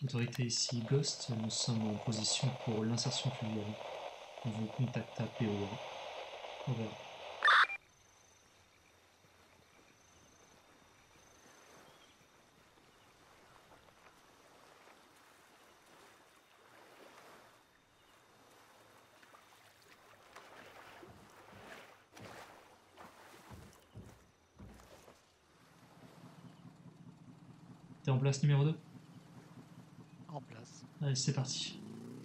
Autorité ici Ghost, nous sommes en position pour l'insertion fluviale. On vous contacte à PO1. Over. T'es en place numéro 2? En place. Allez, c'est parti.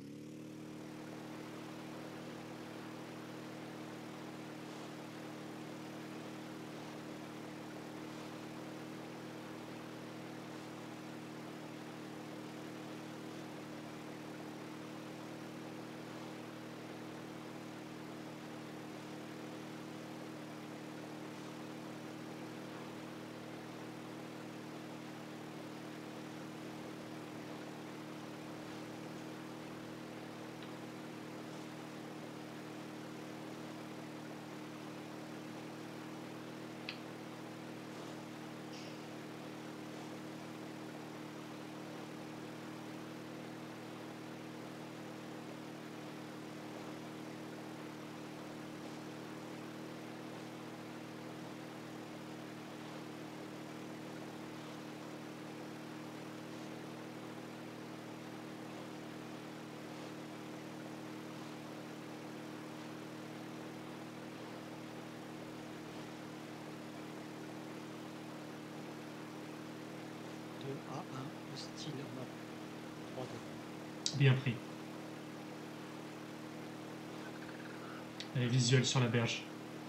A1, hostile nord. 3-2. Bien pris. Allez, visuel sur la berge.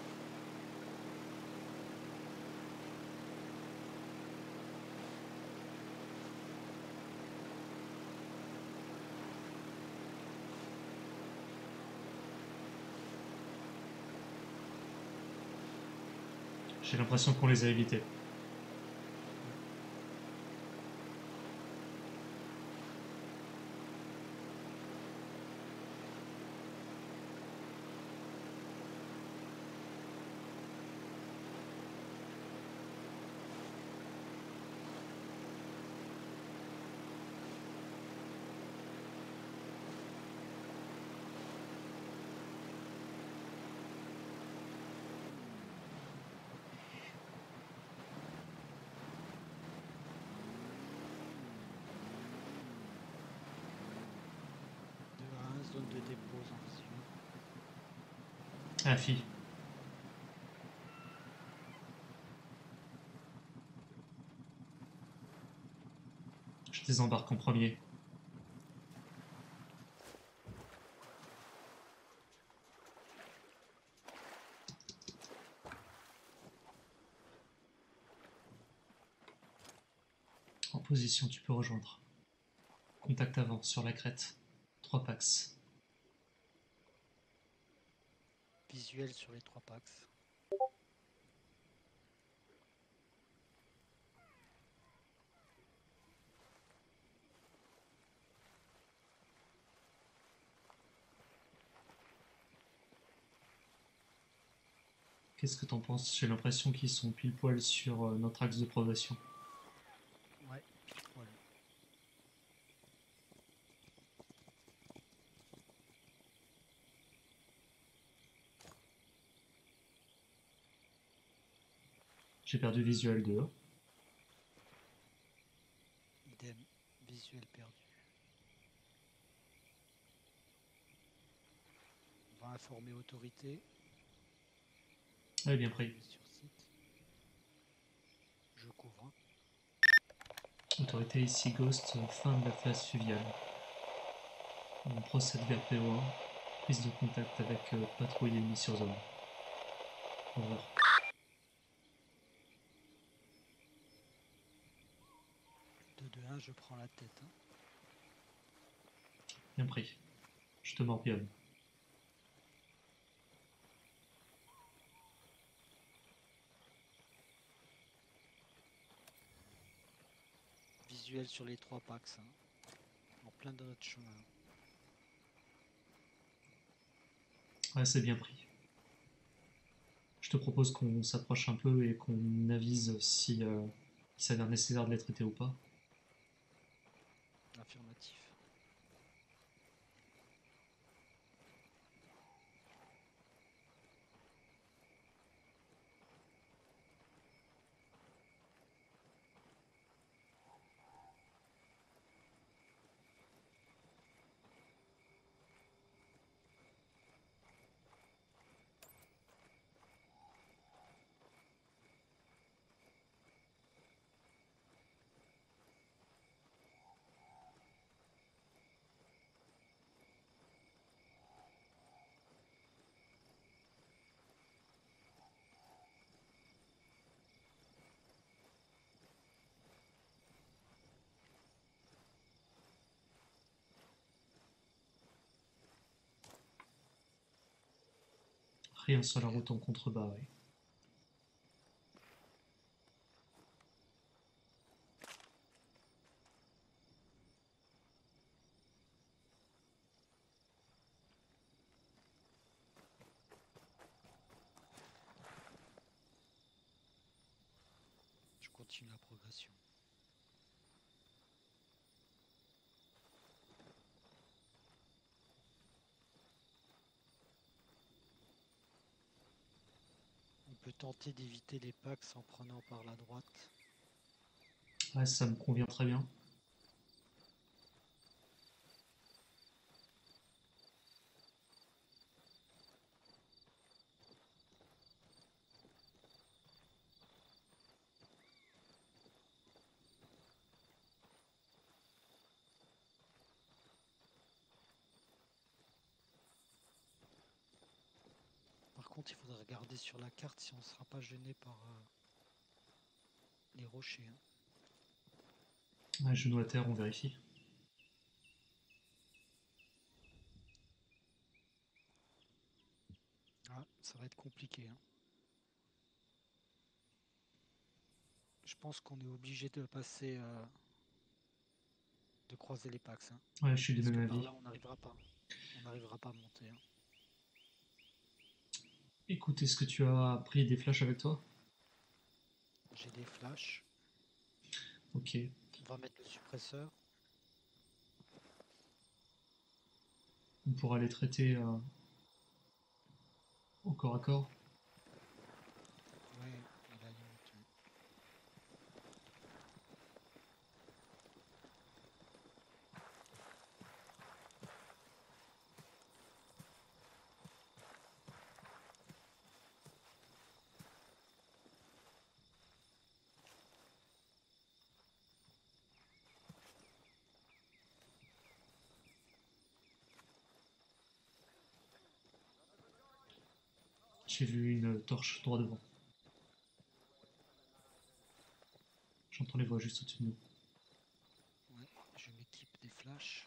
J'ai l'impression qu'on les a évités. Zone de dépose en visuel. Ah, fille. Je désembarque en premier. En position, tu peux rejoindre. Contact avant, sur la crête. 3 pax. Visuel sur les 3 packs. Qu'est-ce que t'en penses? J'ai l'impression qu'ils sont pile poil sur notre axe de progression. Ouais, pile poil. J'ai perdu visuel 2. Idem, visuel perdu. On va informer autorité. Allez, bien pris. Sur site. Je couvre. Autorité ici Ghost, fin de la phase fluviale. On procède vers PO1. Prise de contact avec patrouille ennemie sur zone. Over. 2-2-1, je prends la tête. Hein. Bien pris. Je te morpionne. Visuel sur les 3 packs. Hein. En plein dans notre chemin. Ouais, c'est bien pris. Je te propose qu'on s'approche un peu et qu'on avise si il s'avère nécessaire de les traiter ou pas. affirmatif. Rien sur la route en contrebas, oui. Je continue la progression. On peut tenter d'éviter les packs en prenant par la droite. Ouais, ça me convient très bien. Par contre, il faudrait regarder sur la carte si on ne sera pas gêné par les rochers. Hein. Ouais, genou à terre, on vérifie. Ah, ça va être compliqué. Hein. Je pense qu'on est obligé de passer, de croiser les packs. Hein. Ouais, je suis du Parce que même par avis. là, on n'arrivera pas. On n'arrivera pas à monter. Hein. Écoute, est-ce que tu as pris des flashs avec toi? J'ai des flashs. Ok. On va mettre le suppresseur. On pourra les traiter au corps à corps. Ouais, à la limite. Ouais. J'ai vu une torche droit devant. J'entends les voix juste au-dessus de nous. Ouais, je m'équipe des flashs.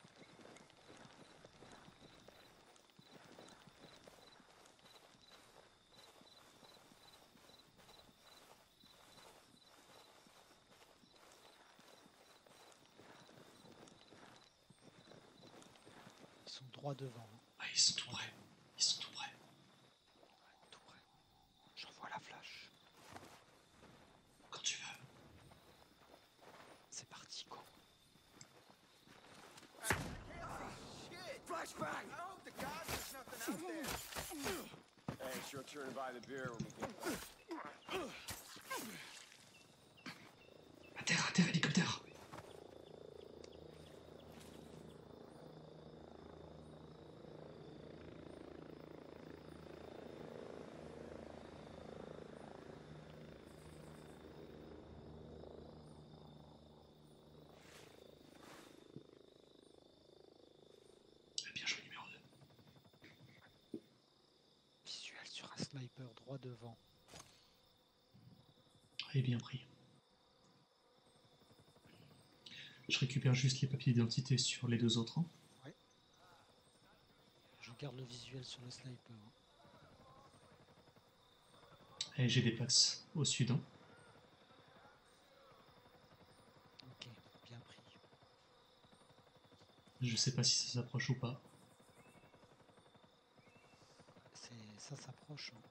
Ils sont droit devant. Hein. Ah, ils sont tout près. Ils sont tout près. Ouais, tout près. J'envoie la flash. Quand tu veux. C'est parti, go. Flashbang! I hope to God there's nothing out there. Hey, sure turn by the beer when we get À terre, hélicoptère. Bien joué, numéro 2. Visuel sur un sniper droit devant. Et bien pris. Je récupère juste les papiers d'identité sur les deux autres. Hein. Ouais. Je garde le visuel sur le sniper. Hein. Et j'ai des packs au sud. Hein. Ok, bien pris. Je sais pas si ça s'approche ou pas. Ça s'approche. Hein.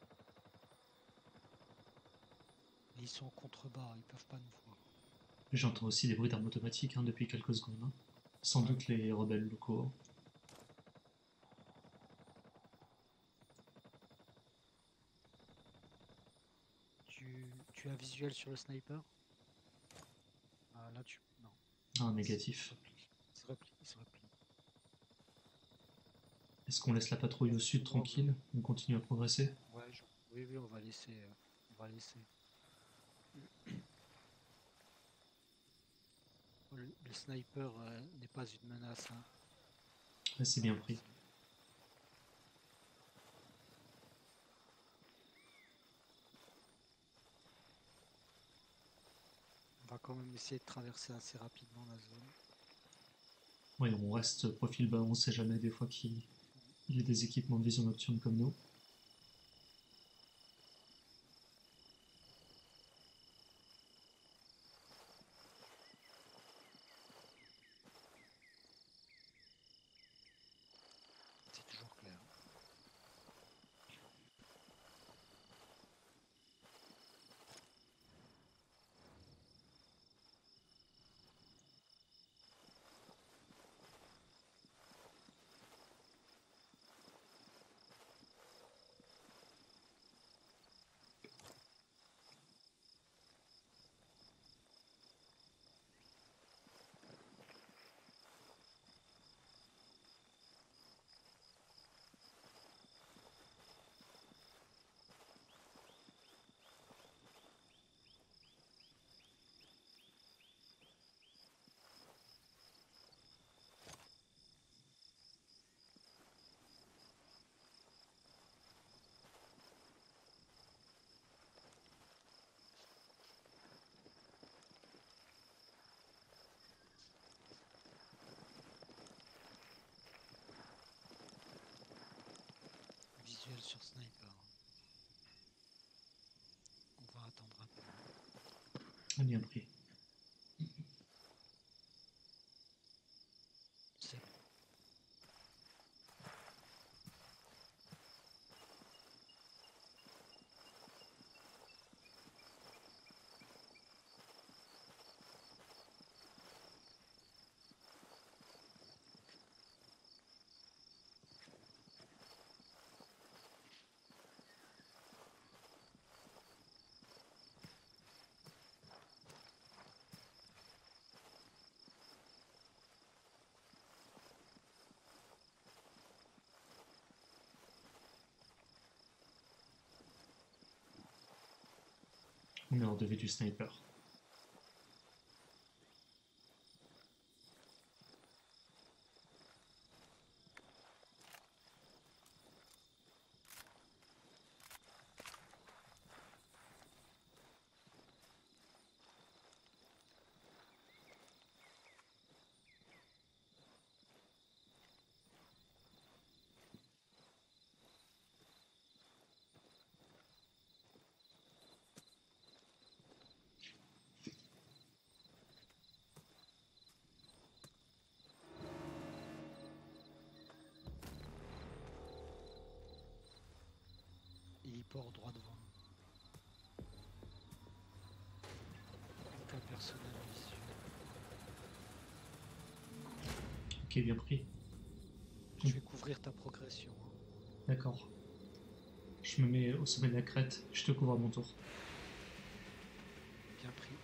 Mais ils sont en contrebas, ils peuvent pas nous voir. J'entends aussi des bruits d'armes automatiques hein, depuis quelques secondes. Hein. Sans doute les rebelles locaux. Tu as visuel sur le sniper? Ah, là tu... Non. Ah, Il négatif. se replie, il se replie. Est-ce qu'on laisse la patrouille au sud tranquille? On continue à progresser? Ouais, oui, on va laisser. On va laisser. Le sniper n'est pas une menace. Hein. Ouais, c'est bien pris. On va quand même essayer de traverser assez rapidement la zone. Oui, on reste profil bas, on sait jamais des fois qu'il y a des équipements de vision nocturne comme nous. C'est toujours clair. Visuel sur sniper. On va attendre un peu. Ah, bien pris. C'est bon. On est hors de vue du sniper. Héliport droit devant. Aucun personnel visuel. Ok, bien pris. Je vais couvrir ta progression. Hein. D'accord. Je me mets au sommet de la crête, je te couvre à mon tour. Bien pris.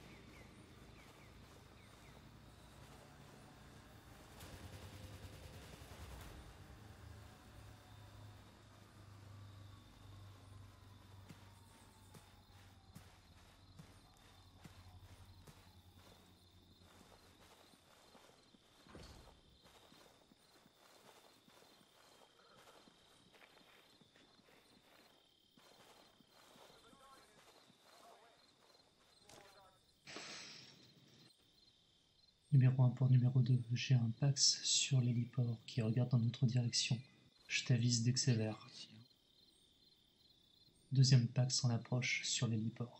Numéro 1 pour numéro 2, j'ai un Pax sur l'héliport qui regarde dans notre direction. Je t'avise dès que c'est vert. Ici, hein. Deuxième Pax en approche sur l'héliport.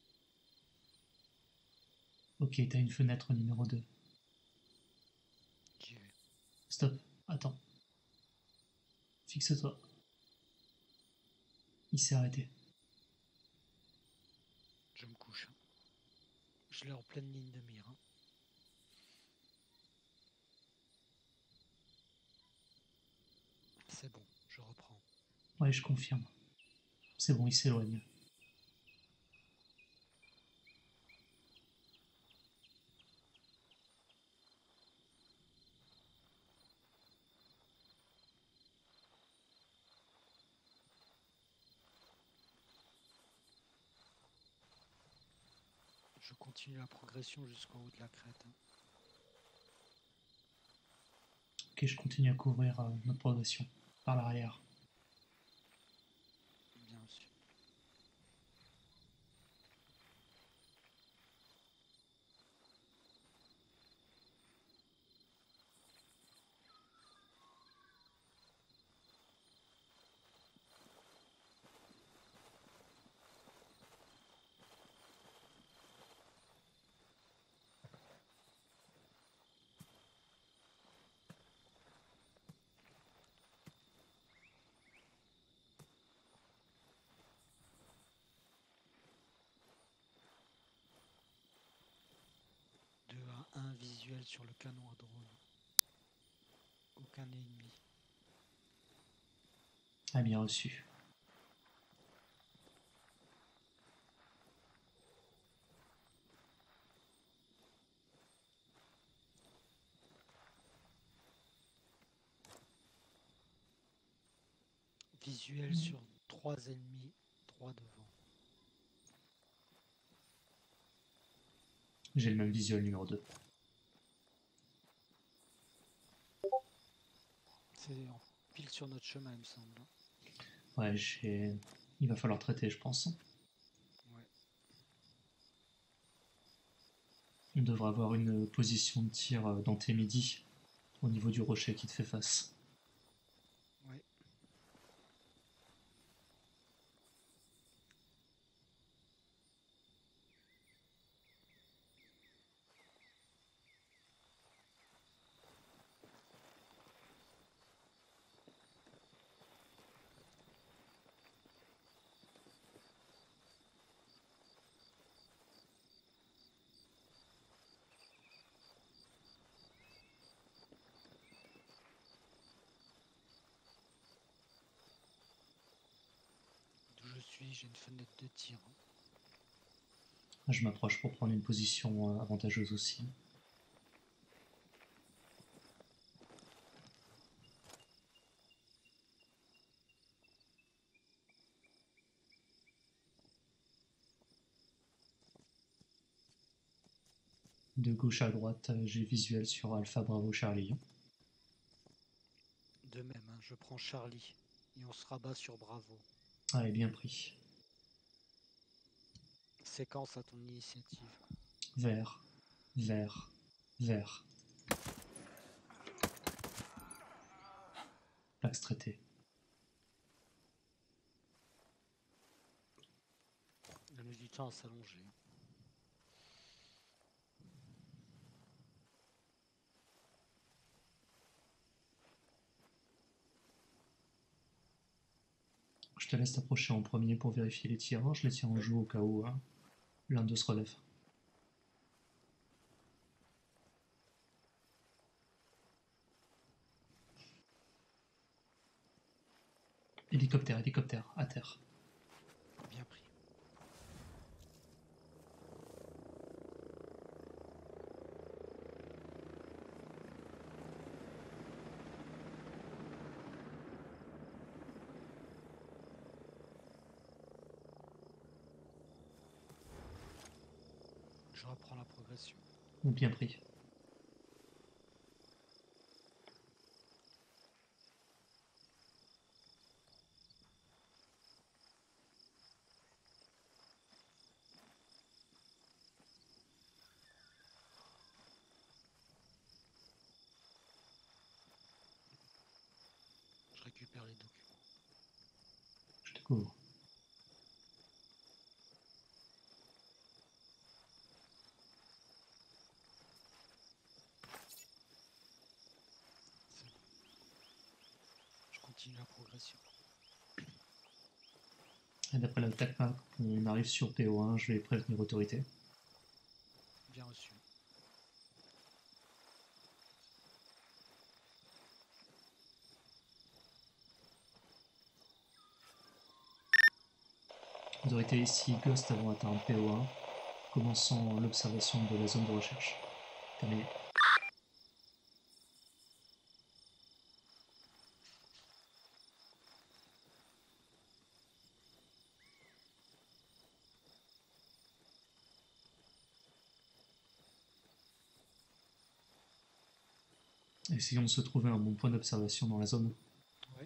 Ok, t'as une fenêtre numéro 2. J'y vais. Stop, attends. Fixe-toi. Il s'est arrêté. Je me couche. Hein. Je l'ai en pleine ligne de mire. Hein. C'est bon, je reprends. Ouais, je confirme. C'est bon, il s'éloigne. Je continue la progression jusqu'en haut de la crête. Hein. Ok, je continue à couvrir notre progression par l'arrière. Bien sûr. Un visuel sur le canon à drone. Aucun ennemi. Ah, bien reçu. Visuel sur 3 ennemis, 3 devant. J'ai le même visuel numéro 2. C'est en pile sur notre chemin, il me semble. Ouais, il va falloir traiter, je pense. Ouais. On devrait avoir une position de tir dans tes midis, au niveau du rocher qui te fait face. Ouais. D'où je suis, j'ai une fenêtre de tir. Je m'approche pour prendre une position avantageuse aussi. De gauche à droite, j'ai visuel sur Alpha Bravo Charlie. De même, hein, je prends Charlie et on se rabat sur Bravo. Allez, bien pris. Séquence à ton initiative. Vert, vert, vert. L'axe traité. On a mis du temps à s'allonger. Je te laisse t'approcher en premier pour vérifier les tirs. Je les tiens en joue au cas où l'un d'eux se relève. Hélicoptère, hélicoptère, à terre. Bien pris. Je reprends la progression. Bien pris. Je récupère les documents. Je te couvre. C'est bon. Je continue la progression. Et d'après l'attaque map, on arrive sur PO1, je vais prévenir autorité. Bien reçu. Autorité ici, Ghost avons atteint PO1. Commençons l'observation de la zone de recherche. Terminé. Essayons de se trouver un bon point d'observation dans la zone. Ouais.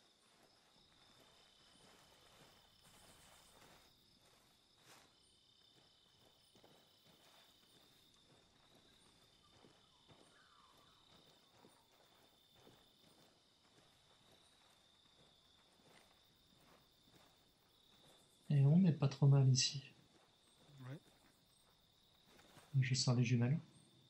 Et on n'est pas trop mal ici. Ouais. Je sors les jumelles.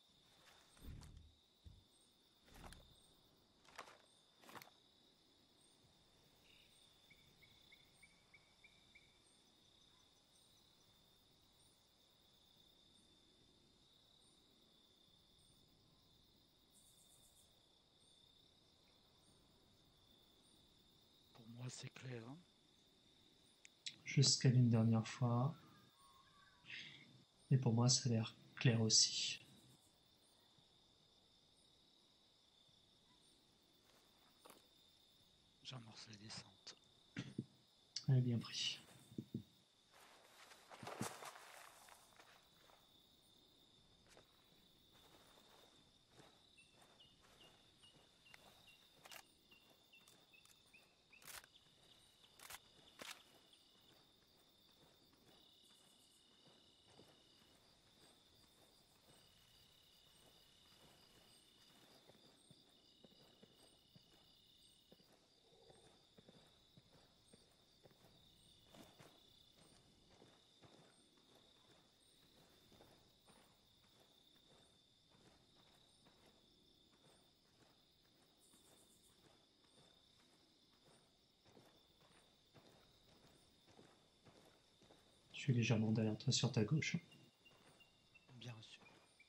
Pour moi, c'est clair. Hein. Je scanne une dernière fois. Et pour moi, ça a l'air clair aussi. J'amorce les descentes. Allez, bien pris. Je suis légèrement derrière toi sur ta gauche. Bien sûr.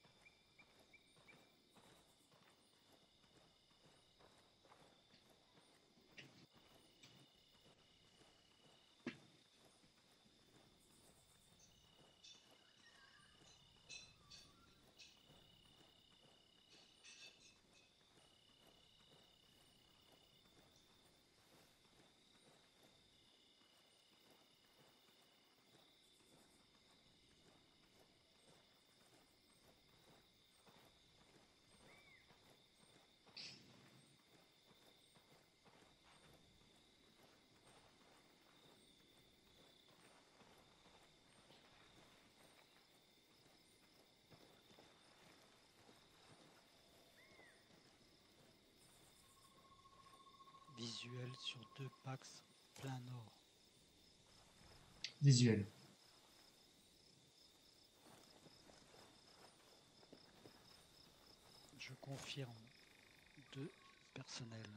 Visuel sur 2 Pax plein nord. Visuel. Je confirme 2 personnels.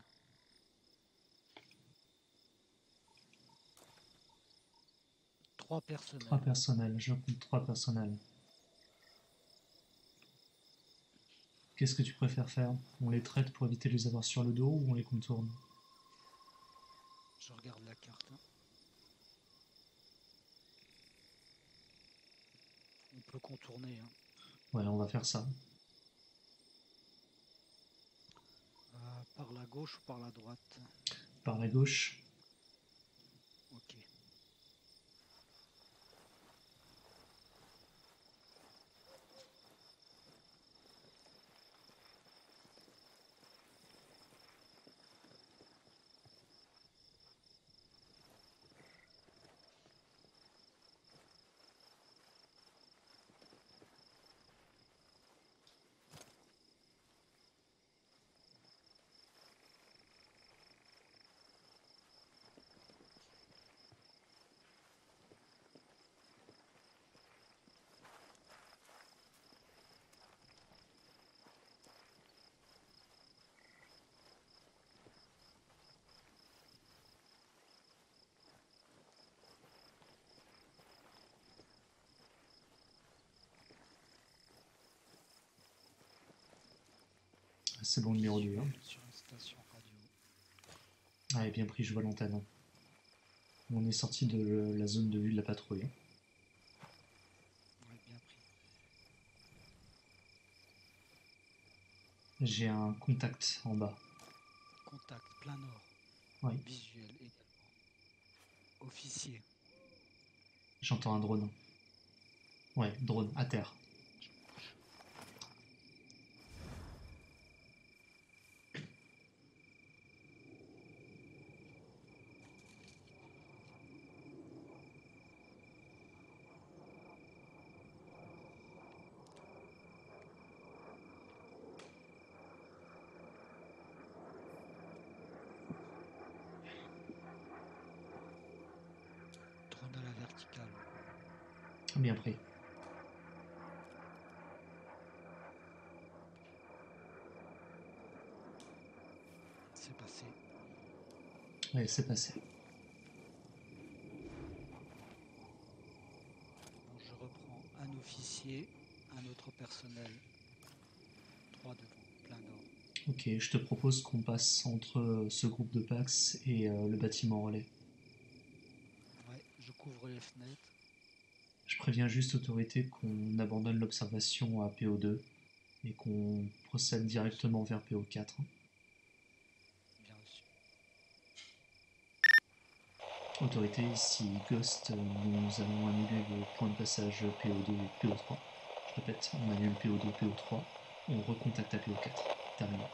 Trois personnels. 3 personnels. Je compte 3 personnels. Qu'est-ce que tu préfères faire? On les traite pour éviter de les avoir sur le dos ou on les contourne? Je regarde la carte. Hein. On peut contourner. Hein. Ouais, on va faire ça. Par la gauche ou par la droite? Par la gauche. Ok. C'est bon, numéro 2. Visuel sur une station radio. Allez, bien pris, je vois l'antenne. On est sorti de la zone de vue de la patrouille. Ouais, bien pris. J'ai un contact en bas. Contact, plein nord. Oui, Visuel également. Officier. j'entends un drone. Ouais, drone, à terre. Je bouge. Drone à la verticale. Bien pris. C'est passé. Ouais, c'est passé. Bon, je reprends un officier, un autre personnel. 3 devant, plein nord. Ok, je te propose qu'on passe entre ce groupe de Pax et le bâtiment relais. Ouais, je couvre les fenêtres. Je préviens juste autorité qu'on abandonne l'observation à PO2 et qu'on procède directement vers PO4. Bien reçu. Autorité, ici Ghost, nous allons annuler le point de passage PO2 et PO3. Je répète, on annule PO2, PO3, on recontacte à PO4. Terminé.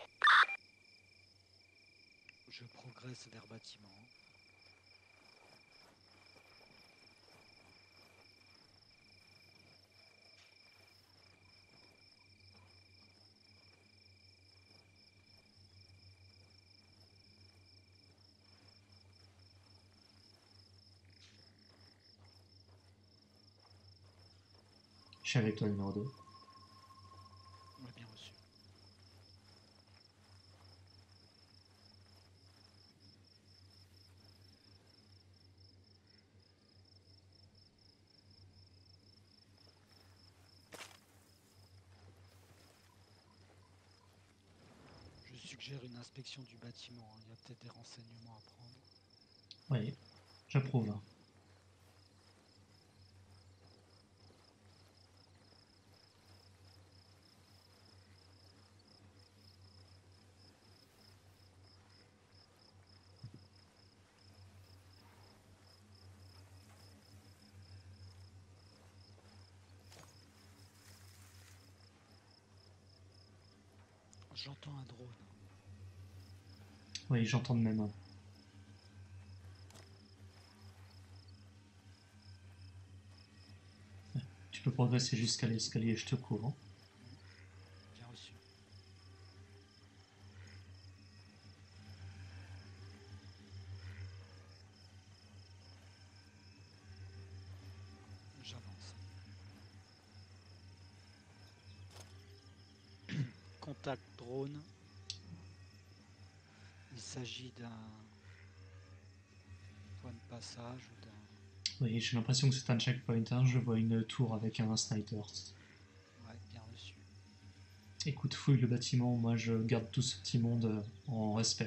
Je progresse vers bâtiment. Je suis avec toi, numéro 2. Ouais, bien reçu. Je suggère une inspection du bâtiment. Il y a peut-être des renseignements à prendre. Oui, j'approuve. J'entends un drone. Oui, j'entends de même. Tu peux progresser jusqu'à l'escalier, je te couvre. Bien reçu. J'avance. Contact drone. Il s'agit d'un point de passage ou d'un... Oui, j'ai l'impression que c'est un checkpoint. Hein. Je vois une tour avec un sniper. Ouais, bien reçu. Écoute, fouille le bâtiment, moi je garde tout ce petit monde en respect.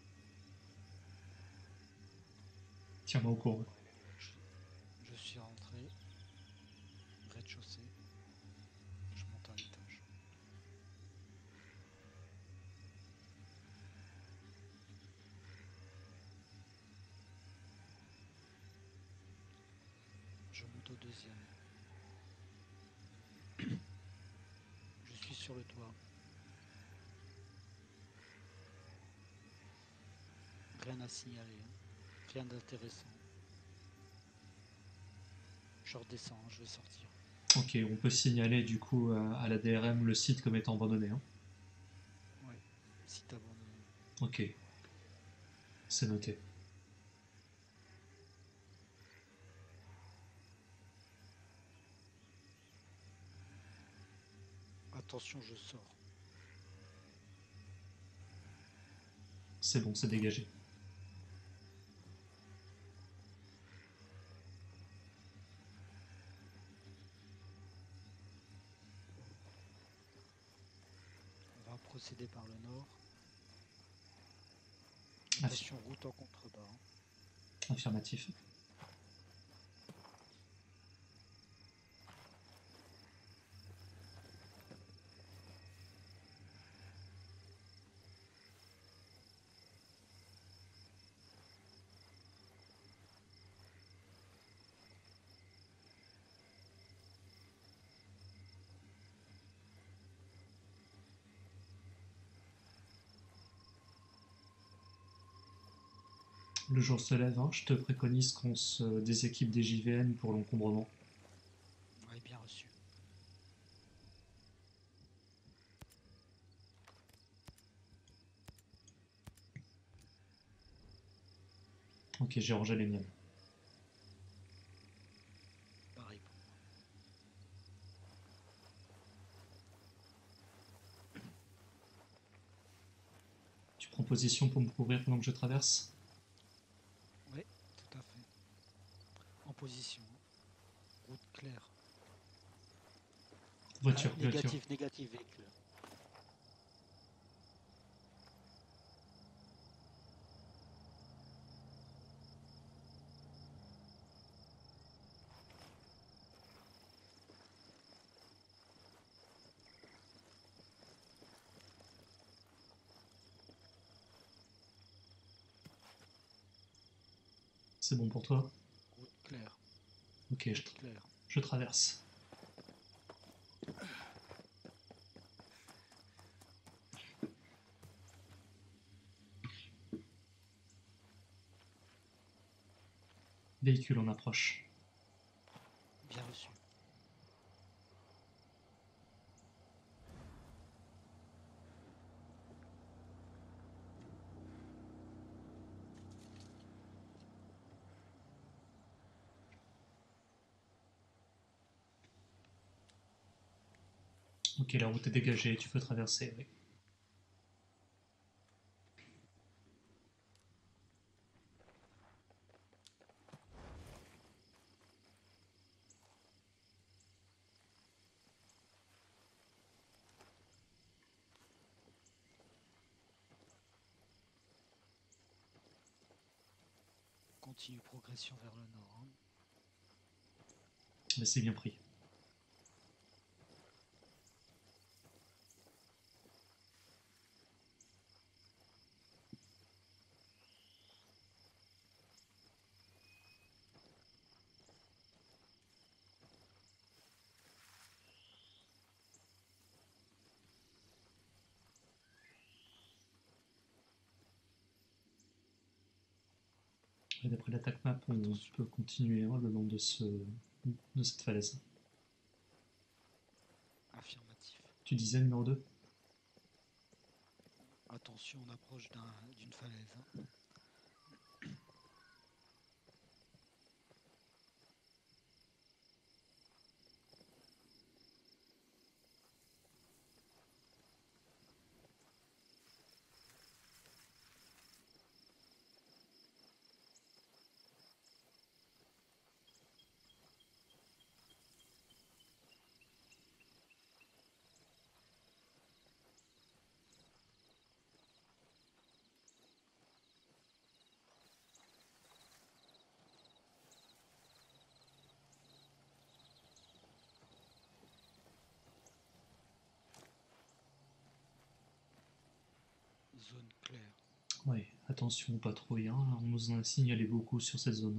Tiens-moi au courant. Je, je suis rentré. Rez-de-chaussée. Je monte à l'étage. Je monte au deuxième. Je suis sur le toit. Rien à signaler. Rien d'intéressant. Je redescends, je vais sortir. Ok, on peut signaler du coup à la DRM le site comme étant abandonné. Hein. Ouais, site abandonné. Ok, c'est noté. Attention, je sors. C'est bon, c'est dégagé. On va procéder par le nord. Ah, Attention, route en contrebas. Affirmatif. Le jour se lève, hein. Je te préconise qu'on se déséquipe des JVN pour l'encombrement. Oui, bien reçu. Ok, j'ai rangé les miennes. Pareil pour moi. Tu prends position pour me couvrir pendant que je traverse? Oui, tout à fait. En position. Route claire. Voiture, voiture. Négatif, négatif, véhicule. C'est bon pour toi? Route claire. Ok, Route claire. je traverse. Véhicule en approche. Bien reçu. Ok, la route est dégagée, tu peux traverser, oui. Continue progression vers le nord. Hein. Mais c'est bien pris. Et d'après l'attaque map, on peut continuer hein, le long de cette falaise. Affirmatif. Tu disais numéro 2? Attention, on approche d'une falaise. Hein. Zone claire. Ouais, attention, patrouille, hein, on nous en a signalé beaucoup sur cette zone.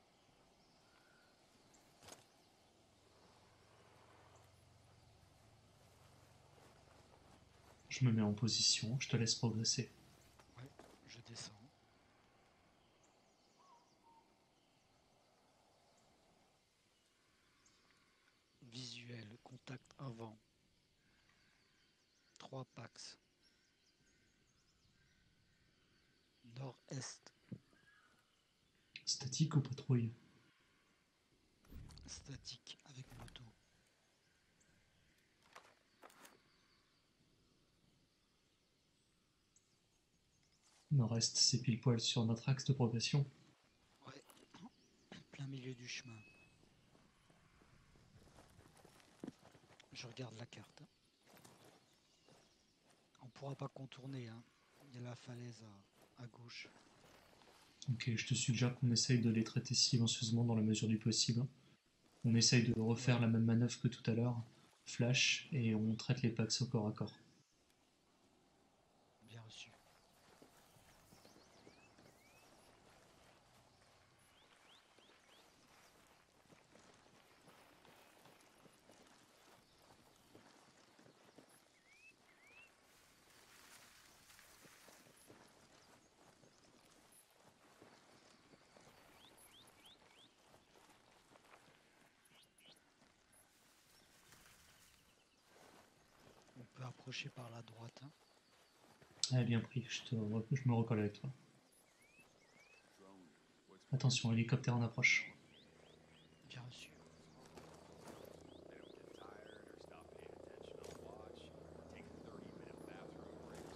Je me mets en position, je te laisse progresser. Ouais, je descends. Visuel, contact avant. 3 pax. Nord-est. Statique ou patrouille? Statique avec moto. Nord-est, c'est pile poil sur notre axe de progression. Ouais, plein milieu du chemin. Je regarde la carte. On pourra pas contourner. Hein. Il y a la falaise à gauche. Ok, je te suggère qu'on essaye de les traiter silencieusement dans la mesure du possible. On essaye de refaire la même manœuvre que tout à l'heure, flash, et on traite les packs au corps à corps. Bien reçu. On peut approcher par la droite. Hein. Ah, bien pris, je me recolle avec toi. Attention, hélicoptère en approche. Bien reçu. They don't get tired or stop paying attention on watch or take 30-minute bathroom breaks.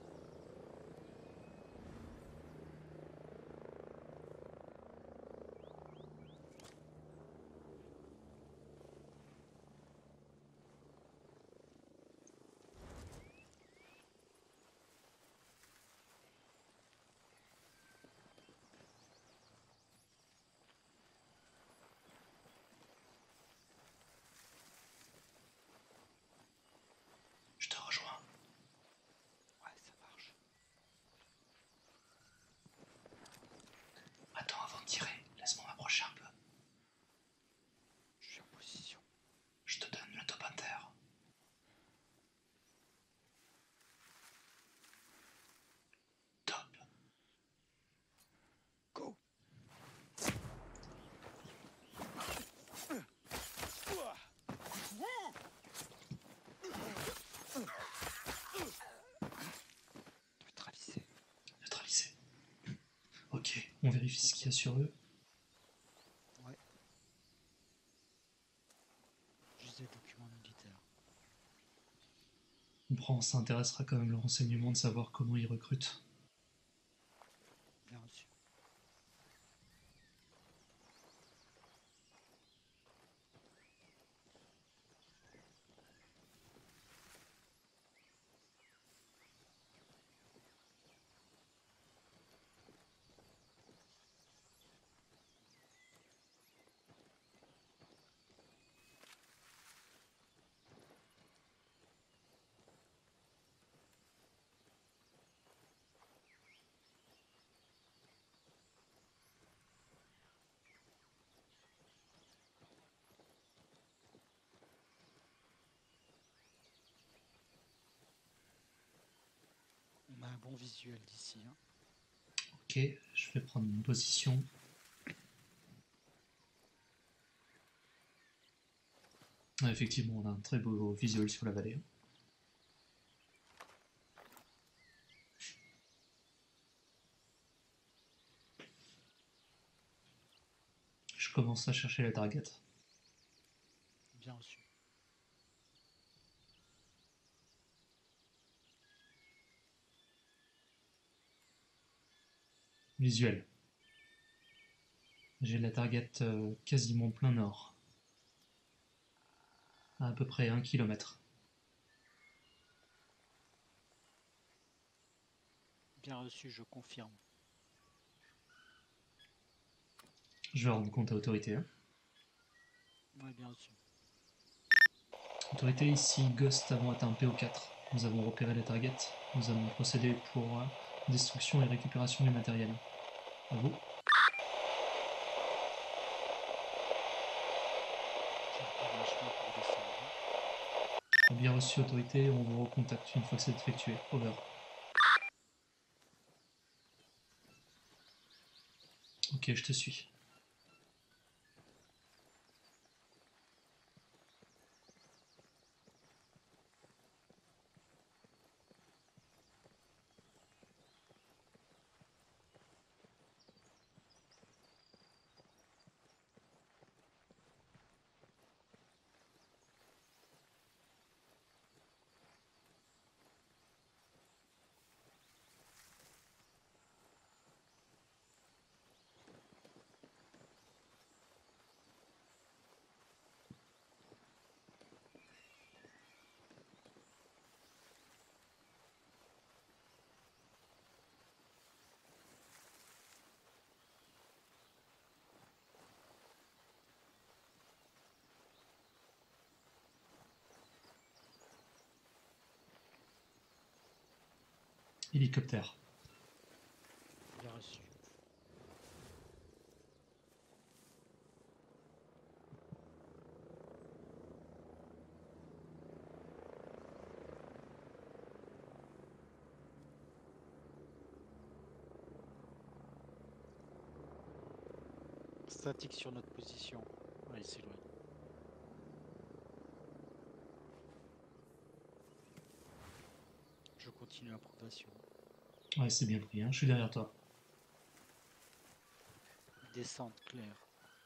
Je te rejoins. Ouais, ça marche. Attends avant de tirer, laisse-moi m'approcher un peu. Je suis en position. Je te donne le top inter. Top. Go! Neutralisé. Neutralisé. Ok, on vérifie ce qu'il y a sur eux. Ouais. Juste des documents militaires. On prend, ça intéressera quand même le renseignement de savoir comment ils recrutent. Bien reçu. On a un bon visuel d'ici. Hein. Ok, je vais prendre une position. Ah, effectivement, on a un très beau visuel sur la vallée. Je commence à chercher la target. Bien reçu. Visuel. J'ai la target quasiment plein nord. À peu près 1 km. Bien reçu, je confirme. Je vais rendre compte à autorité. Hein. Ouais, bien reçu. Autorité, ici Ghost avons atteint PO4. Nous avons repéré la target. Nous allons procéder pour destruction et récupération du matériel. À vous. J'ai repéré un chemin pour descendre. Bien reçu, autorité. On vous recontacte une fois que c'est effectué. Over. Ok, je te suis. Hélicoptère. Bien reçu. Statique sur notre position. Ouais, il s'éloigne. Je continue la progression. Ouais, c'est bien pris, hein. Je suis derrière toi. Descente claire.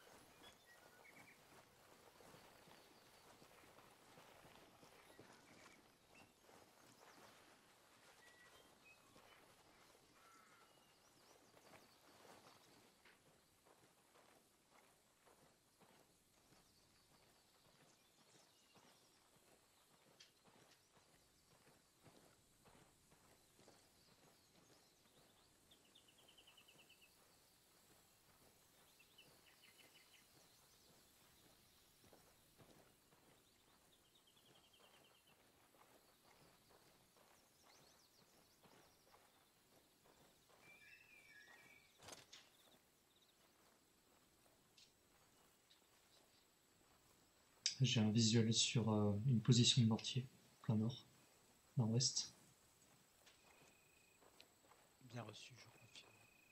J'ai un visuel sur une position de mortier, plein nord, nord-ouest. Bien reçu, je confirme.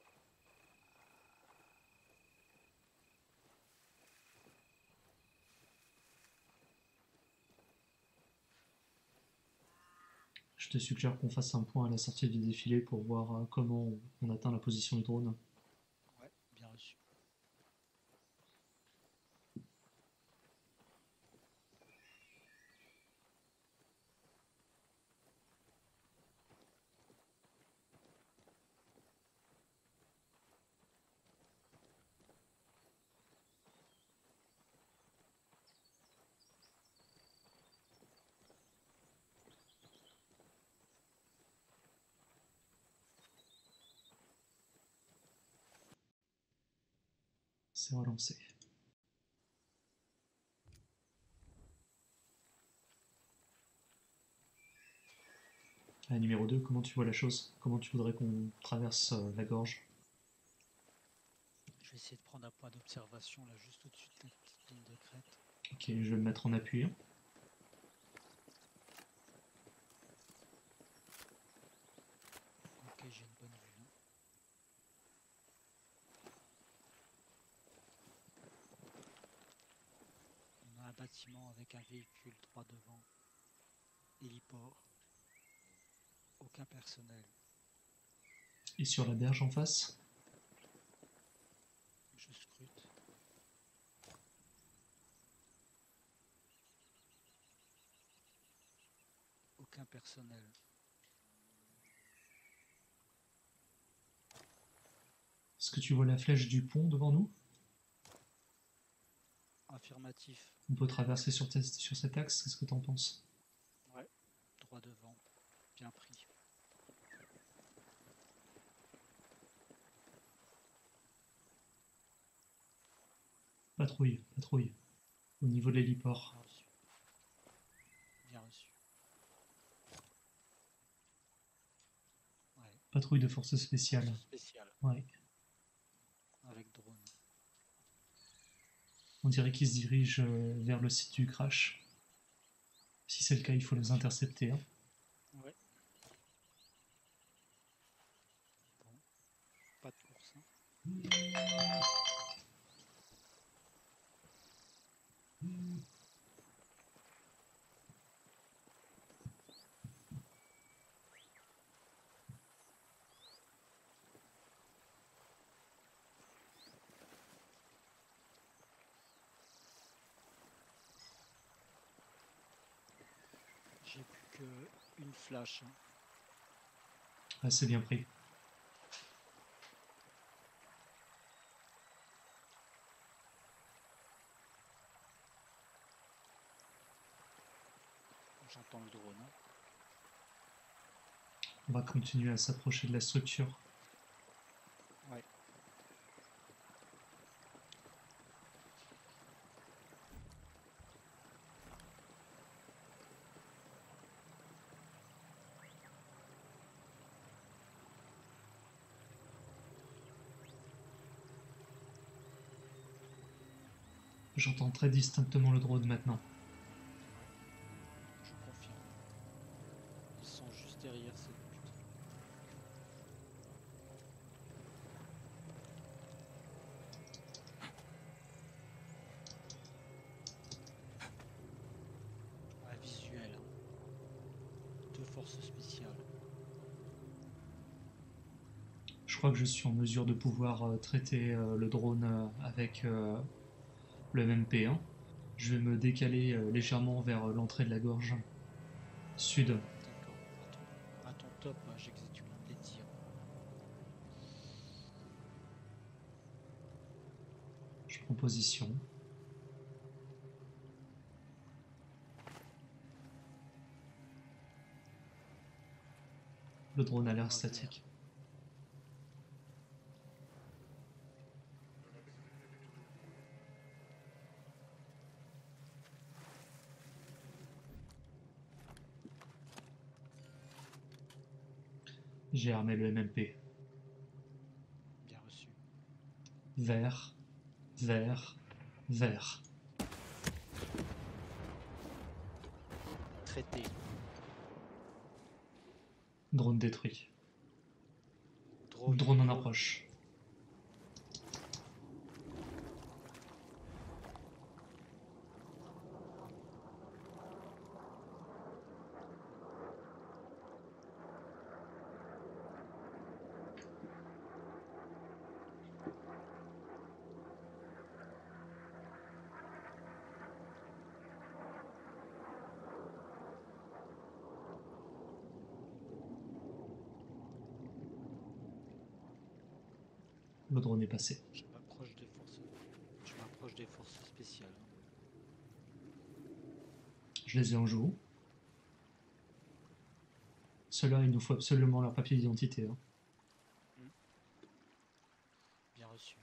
Je te suggère qu'on fasse un point à la sortie du défilé pour voir comment on atteint la position du drone. Ouais, bien reçu. C'est relancé. Numéro 2, comment tu vois la chose? Comment tu voudrais qu'on traverse la gorge? Je vais essayer de prendre un point d'observation là juste au-dessus de la petite ligne de crête. Ok, je vais me mettre en appui. Ok, j'ai une bonne vue. On a un bâtiment avec un véhicule droit devant. Héliport. Aucun personnel. Et sur la berge en face? Je scrute. Aucun personnel. Est-ce que tu vois la flèche du pont devant nous? Affirmatif. On peut traverser sur cet axe, qu'est-ce que tu en penses? Ouais. Droit devant. Bien pris. Patrouille, patrouille. Au niveau de l'héliport. Bien reçu. Bien reçu. Ouais. Patrouille de force spéciale. Force spéciale. Ouais. Avec drone. On dirait qu'ils se dirigent vers le site du crash. Si c'est le cas, il faut les intercepter. Hein. Ouais. Bon. Pas de course. Hein. J'ai plus qu'une flash. Hein. Ah, c'est bien pris. J'entends le drone. Hein. On va continuer à s'approcher de la structure. Ouais. J'entends très distinctement le drone maintenant. Je confirme. Ils sont juste derrière cette butte. Ouais, visuel. Deux forces spéciales. Je crois que je suis en mesure de pouvoir traiter le drone avec le MP1. Je vais me décaler légèrement vers l'entrée de la gorge sud. D'accord. À ton top, j'exécute les tirs. Je prends position. Le drone a l'air statique. J'ai armé le MMP. Bien reçu. Vert, vert, vert. Traité. Drone détruit. Drone. Drone en approche. Le drone est passé. Je m'approche des forces spéciales. Je les ai en joue. Ceux-là, il nous faut absolument leur papier d'identité. Hein. Bien reçu.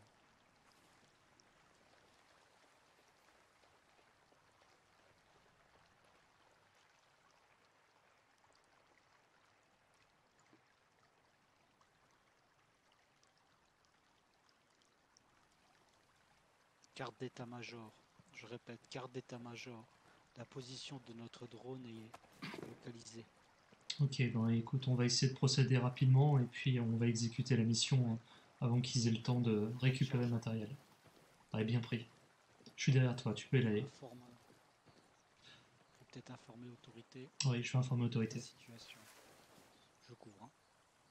Carte d'état-major. Je répète, carte d'état-major. La position de notre drone est localisée. Ok, ben écoute, on va essayer de procéder rapidement et puis on va exécuter la mission avant qu'ils aient le temps de récupérer le matériel. Ouais, bien pris. Je suis derrière toi, tu peux y aller. Faut peut-être informer l'autorité Oui, je suis informé de autorité. la situation. Je couvre. Hein.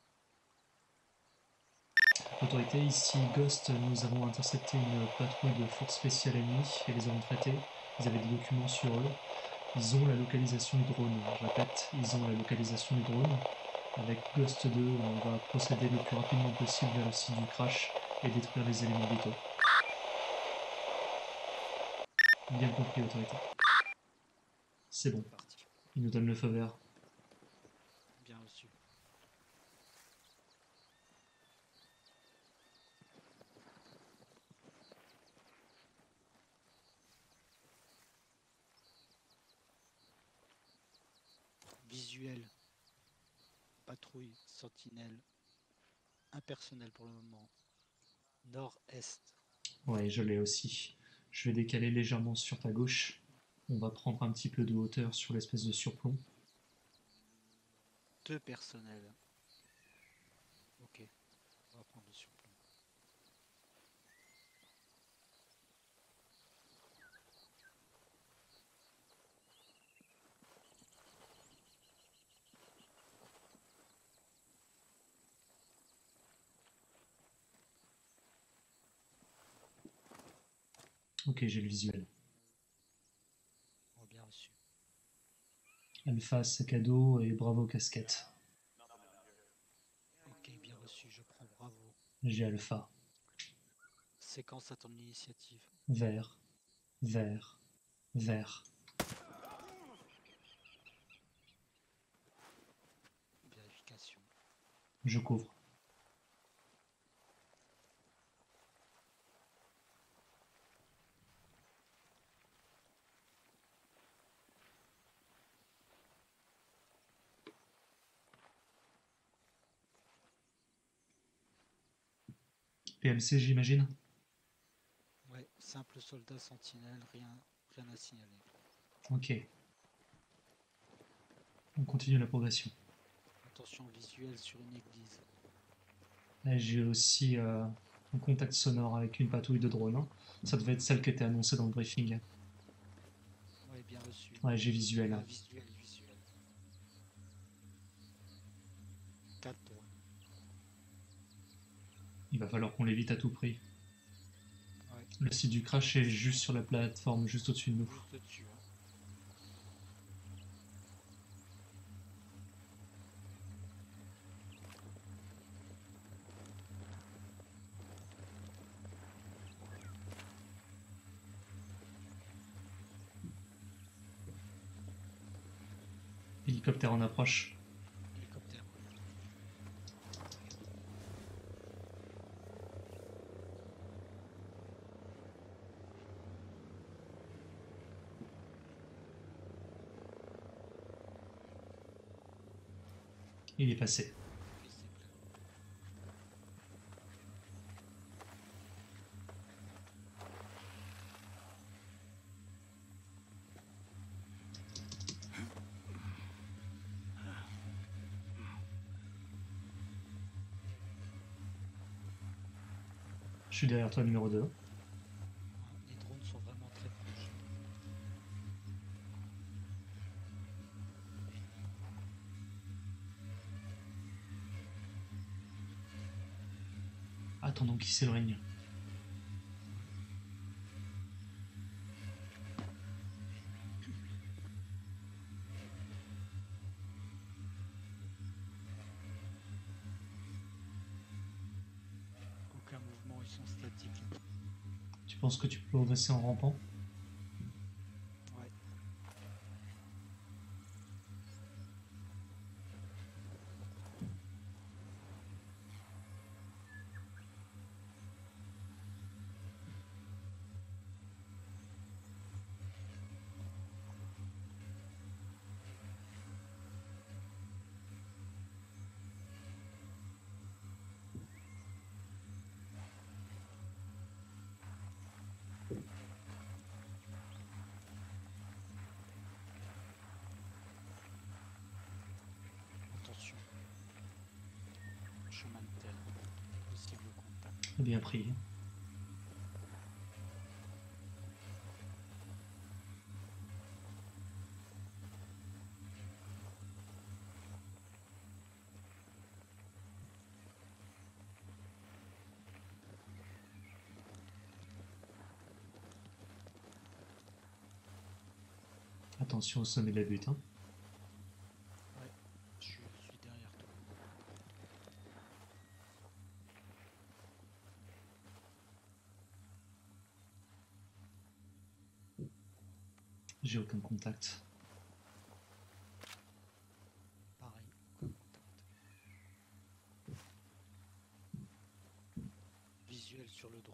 Autorité, ici Ghost, nous avons intercepté une patrouille de forces spéciales ennemies et les avons traités. Ils avaient des documents sur eux. Ils ont la localisation du drone. Je répète, ils ont la localisation du drone. Avec Ghost 2, on va procéder le plus rapidement possible vers le site du crash et détruire les éléments vitaux. Bien compris, autorité. C'est bon. Parti. Il nous donne le feu vert. Bien reçu. Visuel. Patrouille, Sentinel. Impersonnel pour le moment. Nord-est. Ouais, je l'ai aussi. Je vais décaler légèrement sur ta gauche. On va prendre un petit peu de hauteur sur l'espèce de surplomb. 2 personnels. Ok. On va prendre le surplomb. Ok, j'ai le visuel. Oh, bien reçu. Alpha, sac à dos et bravo casquette. Ok, bien reçu. Je prends bravo. J'ai Alpha. Séquence à ton initiative. Vert, vert, vert. Vérification. Je couvre. PMC, j'imagine. Ouais, Simple soldat sentinelle, rien à signaler. Ok. On continue la progression. Attention visuelle sur une église. Là, j'ai aussi un contact sonore avec une patrouille de drone. Hein. Ça devait être celle qui était annoncée dans le briefing. Ouais, bien reçu. Ouais, j'ai visuel. Hein. Visuel. 4 drones. Il va falloir qu'on l'évite à tout prix. Ouais, Le site du crash est juste sur la plateforme, juste au-dessus de nous. juste au-dessus. Hein. Hélicoptère en approche. Hélicoptère. Il est passé. Ok, c'est clair. Je suis derrière toi, numéro 2. Les drones sont vraiment très proches. Attendons qu'il s'éloigne. Aucun mouvement, ils sont statiques. Tu penses que tu peux progresser en rampant? Ouais. Attention. Chemin de terre. Possible contact. Bien pris. Attention au sommet de la butte. Hein. Ouais. Je suis derrière toi. J'ai aucun contact. Pareil. Aucun contact. Visuel sur le drone.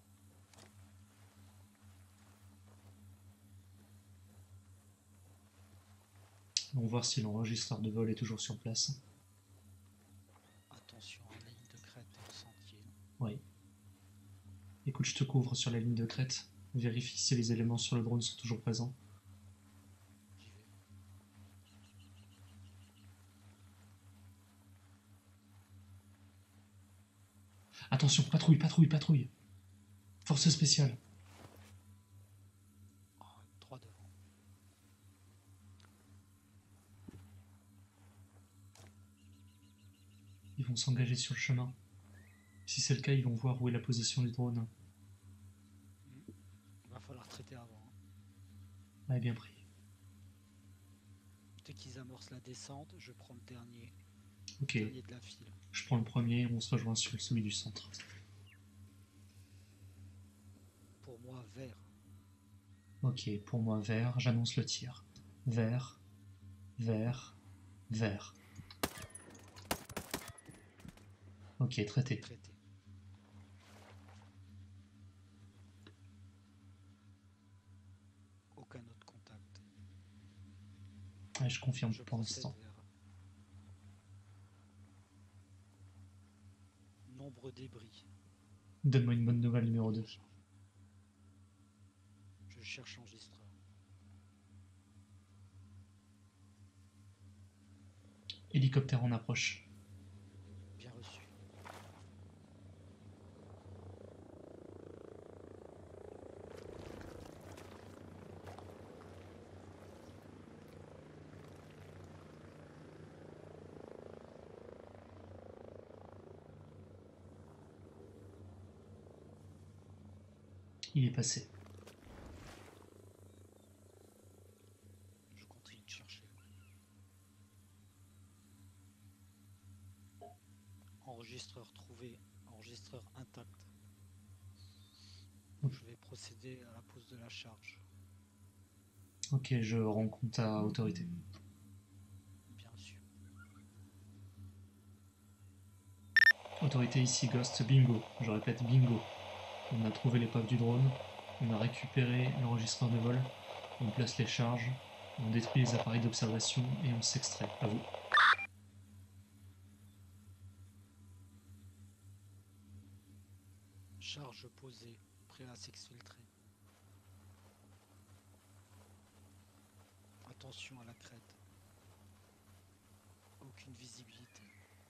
On va voir si l'enregistreur de vol est toujours sur place. Attention à la ligne de crête et au sentier. Oui. Écoute, je te couvre sur la ligne de crête. Vérifie si les éléments sur le drone sont toujours présents. J'y vais. Attention, patrouille. Force spéciale. Oh, 3 devant. Ils vont s'engager sur le chemin. Si c'est le cas, ils vont voir où est la position du drone. Il va falloir traiter avant. Hein. Ouais, bien pris. Dès qu'ils amorcent la descente, je prends le dernier. Ok, Le dernier de la file. je prends le premier, on se rejoint sur celui du centre. Pour moi, vert. Ok, pour moi, vert, j'annonce le tir. Vert. Ok, traité. Traité. Aucun autre contact. Ouais, je confirme Je pour procède l'instant. vers nombre débris. Donne-moi une bonne nouvelle, numéro 2. cherche l'enregistreur. Hélicoptère en approche. Bien reçu. Il est passé. Je continue de chercher. Enregistreur trouvé, enregistreur intact. Je vais procéder à la pose de la charge. Ok, je rends compte à autorité. Bien sûr. Autorité ici, Ghost, bingo. Je répète, bingo. On a trouvé l'épave du drone, on a récupéré l'enregistreur de vol, on place les charges, on détruit les appareils d'observation et on s'extrait. À vous. Charge posée, prêt à s'exfiltrer. Attention à la crête. Aucune visibilité.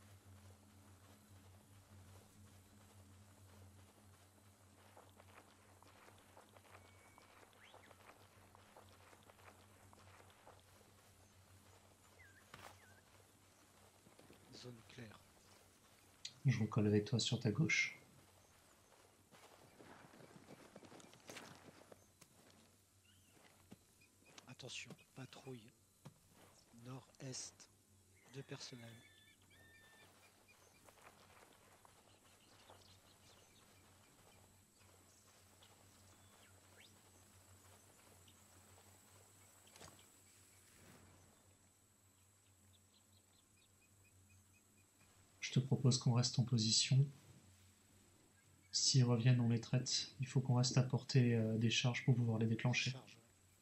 Zone claire. Je recolle avec toi sur ta gauche. Attention, patrouille. Nord-est. 2 personnels. Je te propose qu'on reste en position. S'ils reviennent, on les traite. Il faut qu'on reste à portée des charges pour pouvoir les déclencher. Charge.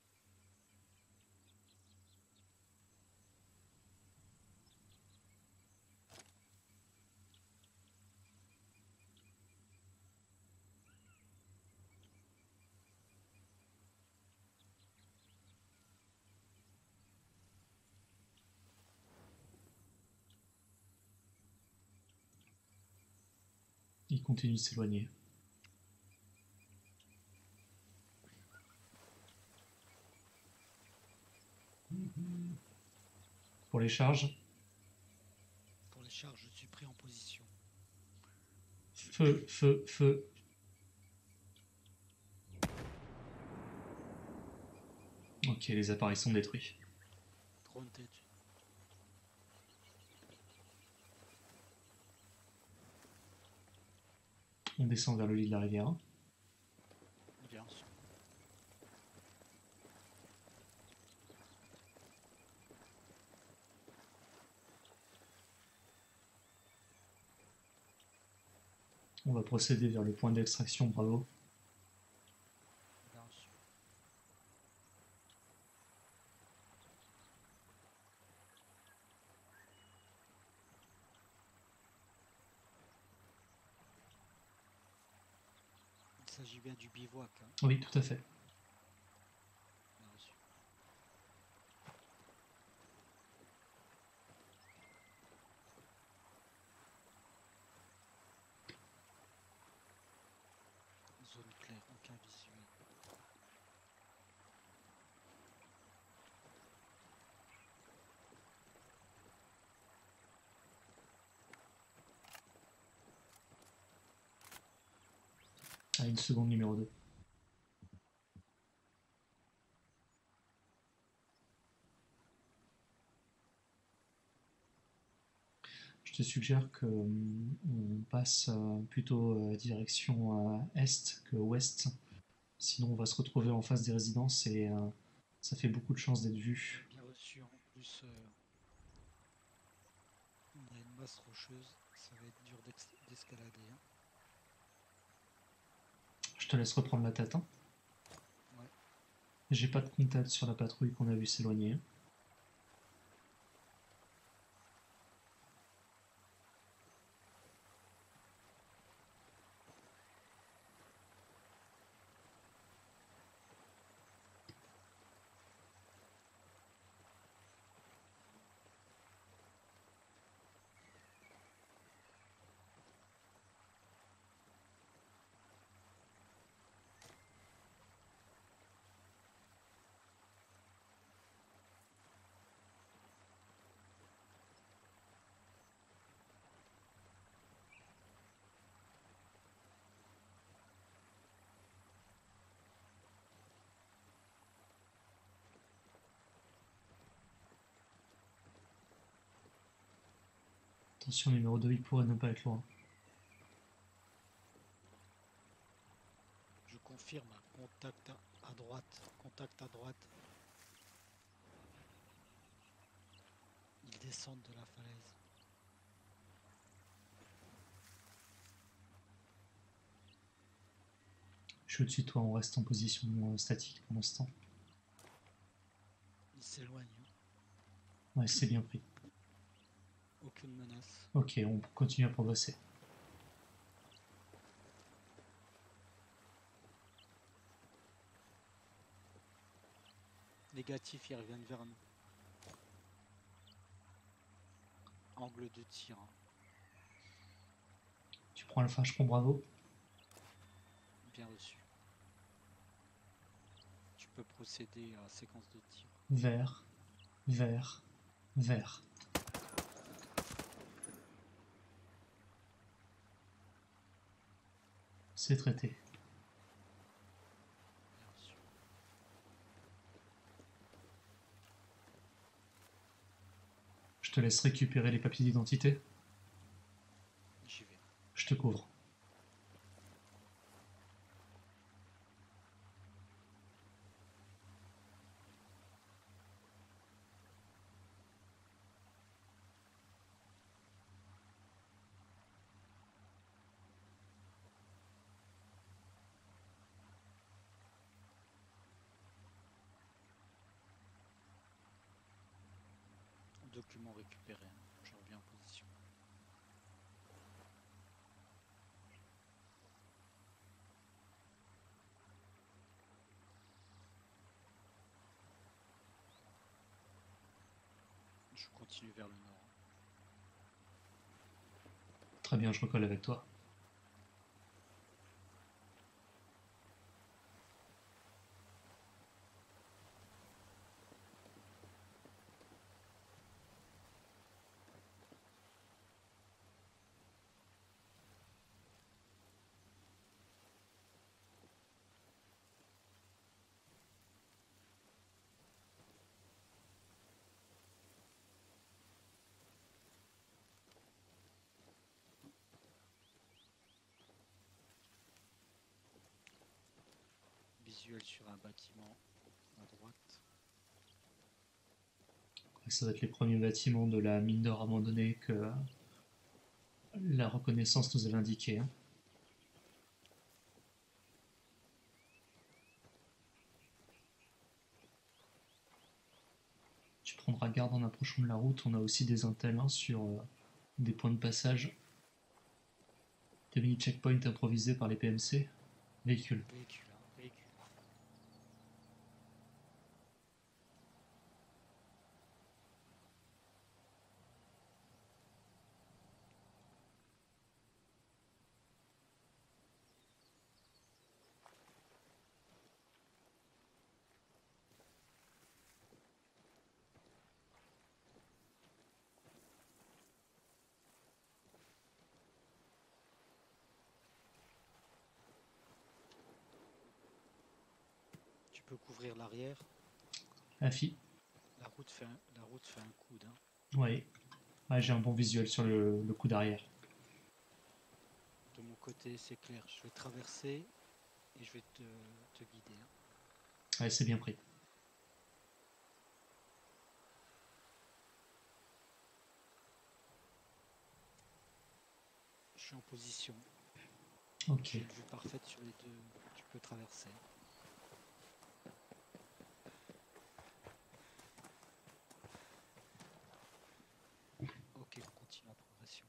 Ils continuent de s'éloigner. Pour les charges, Pour les charges, je suis pris en position. feu, feu, feu. Ok, les appareils sont détruits. Drone tête. On descend vers le lit de la rivière. Bien sûr. On va procéder vers le point d'extraction, bravo. Bien sûr. Il s'agit bien du bivouac. Hein. Oui, tout à fait. Bien sûr. Zone claire, aucun visuel. À une seconde, numéro 2. Je te suggère on passe plutôt direction est que ouest. Sinon, on va se retrouver en face des résidences et ça fait beaucoup de chances d'être vu. Bien reçu. En plus, on a une masse rocheuse. Ça va être dur d'escalader. Hein. Je te laisse reprendre la tête. Hein. Ouais. J'ai pas de contact sur la patrouille qu'on a vu s'éloigner. Attention, numéro 2, il pourrait ne pas être loin. Je confirme, contact à droite, contact à droite. Ils descendent de la falaise. Je suis au-dessus de toi, on reste en position statique pour l'instant. Ils s'éloignent. Ouais, c'est bien pris. Aucune menace. Ok, on continue à progresser. Négatif, ils reviennent vers nous. Angle de tir. Tu prends Alpha, je prends Bravo. Bien reçu. Tu peux procéder à séquence de tir. Vert, vert, vert. C'est traité. Bien reçu. Je te laisse récupérer les papiers d'identité. J'y vais. Je te couvre. Document récupéré. Je reviens en position. Je continue vers le nord. Très bien, je recolle avec toi. Visuel sur un bâtiment à droite. Ça va être les premiers bâtiments de la mine d'or abandonnée que la reconnaissance nous avait indiqué. Hein. Tu prendras garde en approchant de la route. On a aussi des intels hein, sur des points de passage. Des mini-checkpoints improvisés par les PMC. Véhicule. Véhicule, véhicule. Tu peux couvrir l'arrière. Afi. La route fait un coude. Hein. Oui. Ouais, j'ai un bon visuel sur le coup d'arrière. De mon côté, c'est clair. Je vais traverser et je vais te guider. Hein. Ouais, c'est bien pris. Je suis en position. Ok. J'ai une vue parfaite sur les deux. Tu peux traverser. Ok, on continue la progression.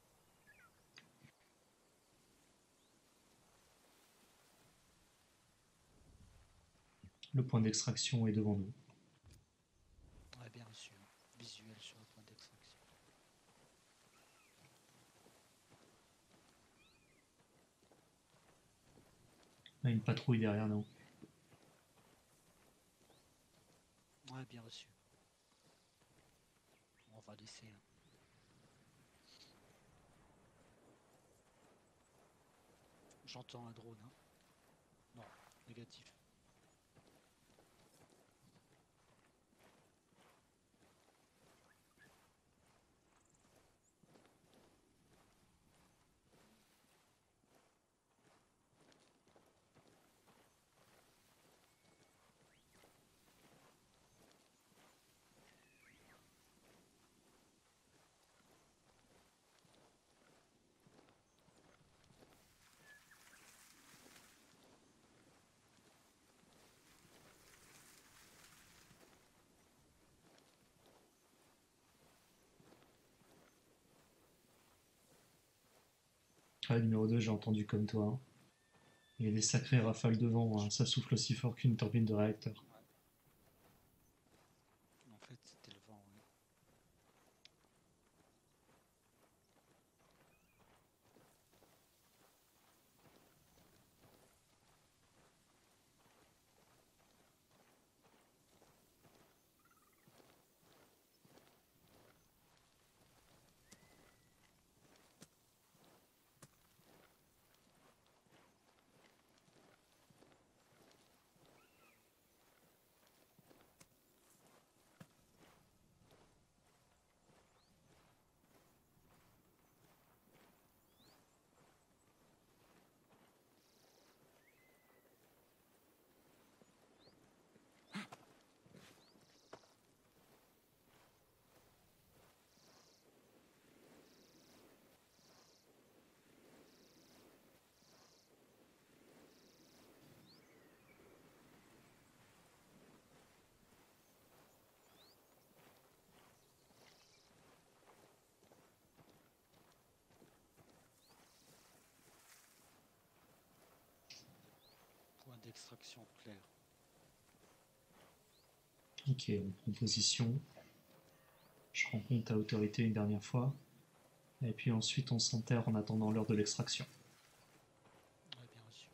Le point d'extraction est devant nous. Ouais, bien reçu. Hein. Visuel sur le point d'extraction. On a une patrouille derrière nous. Ouais, bien reçu. On va laisser. Hein. J'entends un drone. Hein. Non, négatif. Ah, numéro 2, j'ai entendu comme toi, hein. Il y a des sacrées rafales de vent, hein. Ça souffle aussi fort qu'une turbine de réacteur. En fait, c'était le vent, oui. Point d'extraction clair. Ok, on prend position. Je rends compte à autorité une dernière fois. Et puis ensuite, on s'enterre en attendant l'heure de l'extraction. Ouais, bien reçu.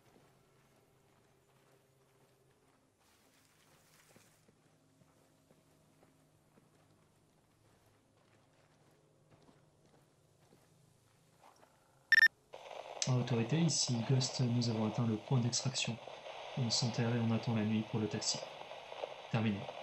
À autorité, ici Ghost, nous avons atteint le point d'extraction. On s'enterre et on attend la nuit pour le taxi. Terminé.